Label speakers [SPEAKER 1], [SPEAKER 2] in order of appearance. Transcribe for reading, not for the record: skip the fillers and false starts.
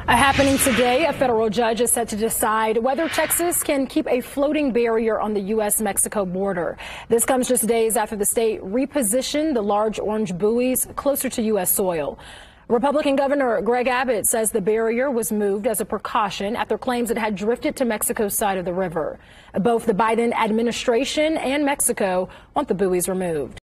[SPEAKER 1] Happening today, a federal judge is set to decide whether Texas can keep a floating barrier on the U.S.-Mexico border. This comes just days after the state repositioned the large orange buoys closer to U.S. soil. Republican Governor Greg Abbott says the barrier was moved as a precaution after claims it had drifted to Mexico's side of the river. Both the Biden administration and Mexico want the buoys removed.